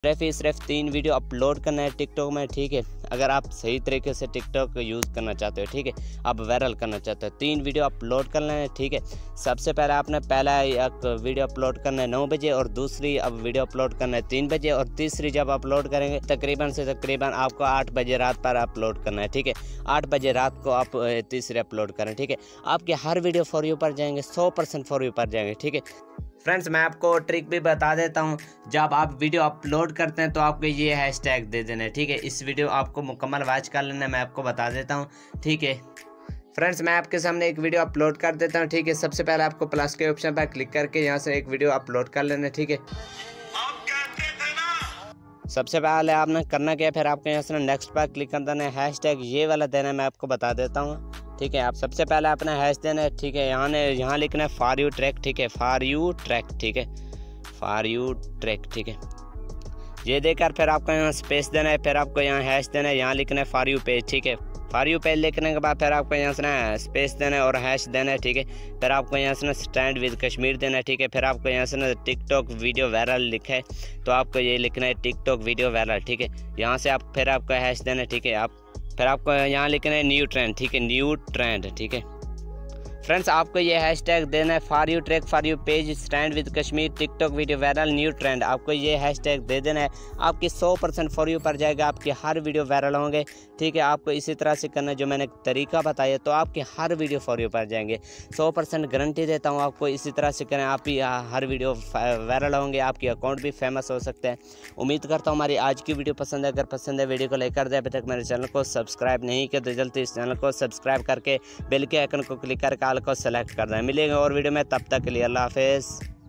सिर्फ 3 video upload करना है टिकटॉक में, ठीक है। अगर आप सही तरीके से टिकटॉक यूज़ करना चाहते हो, ठीक है, आप वायरल करना चाहते हो, 3 वीडियो अपलोड करना है, ठीक है। सबसे पहले आपने पहला एक वीडियो अपलोड करना है 9 बजे और दूसरी अब वीडियो अपलोड करना है 3 बजे और तीसरी जब अपलोड करेंगे तकरीबन से तकरीबन आपको 8 बजे रात पर अपलोड करना है, ठीक है। 8 बजे रात को आप तीसरी अपलोड करें, ठीक है। आपके हर वीडियो फॉर यू पर जाएंगे, 100% फॉर यू पर जाएंगे, ठीक है। फ्रेंड्स, मैं आपको ट्रिक भी बता देता हूं। जब आप वीडियो अपलोड करते हैं तो आपको ये हैशटैग दे देना है, ठीक है। इस वीडियो आपको मुकम्मल वॉच कर लेना है, मैं आपको बता देता हूं, ठीक है। फ्रेंड्स, मैं आपके सामने एक वीडियो अपलोड कर देता हूं, ठीक है। सबसे पहले आपको प्लस के ऑप्शन पर क्लिक करके यहाँ से एक वीडियो अपलोड कर लेना है, ठीक है। सबसे पहले आपने करना क्या है, फिर आपको यहाँ से नेक्स्ट पर क्लिक कर देना है। हैशटैग ये वाला देना है, मैं आपको बता देता हूँ, ठीक है। आप सबसे पहले अपना हैश देना है, ठीक है। यहाँ लिखना है फॉर यू ट्रैक, ठीक है, फॉर यू ट्रैक, ठीक है, फॉर यू ट्रैक, ठीक है। ये देकर फिर आपको यहाँ स्पेस देना है, फिर आपको यहाँ हैश देना है, यहाँ लिखना है फॉर यू पेज, ठीक है। फॉर यू पेज लिखने के बाद फिर आपको यहाँ से ना स्पेस देना है और हैश देना है, ठीक है। फिर आपको यहाँ से ना स्टैंड विद कश्मीर देना है, ठीक है। फिर आपको यहाँ से ना टिकटॉक वीडियो वायरल लिखा है तो आपको ये लिखना है टिकटॉक वीडियो वायरल, ठीक है। यहाँ से आप फिर आपको हैश देना है, ठीक है। फिर आपको यहाँ लिखना है न्यू ट्रेंड, ठीक है, न्यू ट्रेंड, ठीक है। फ्रेंड्स, आपको ये हैशटैग देना है for you track, for you page, stand with Kashmir, TikTok video viral, new trend. आपको ये हैशटैग दे देना है, आपकी 100% फॉर यू पर जाएगा, आपके हर वीडियो वायरल होंगे, ठीक है। आपको इसी तरह से करना जो मैंने तरीका बताया तो आपके हर वीडियो फॉर यू पर जाएंगे, 100% गारंटी देता हूँ आपको। इसी तरह से करें, आप ही हर वीडियो वायरल होंगे, आपकी अकाउंट भी फेमस हो सकते हैं। उम्मीद करता हूँ हमारी आज की वीडियो पसंद है। अगर पसंद है वीडियो को लाइक कर दे। अभी तक मेरे चैनल को सब्सक्राइब नहीं किया तो जल्दी इस चैनल को सब्सक्राइब करके बेल के आइकन को क्लिक करके ऑल को सेलेक्ट कर दें। मिलेंगे और वीडियो में, तब तक के लिए अल्लाह हाफिज़।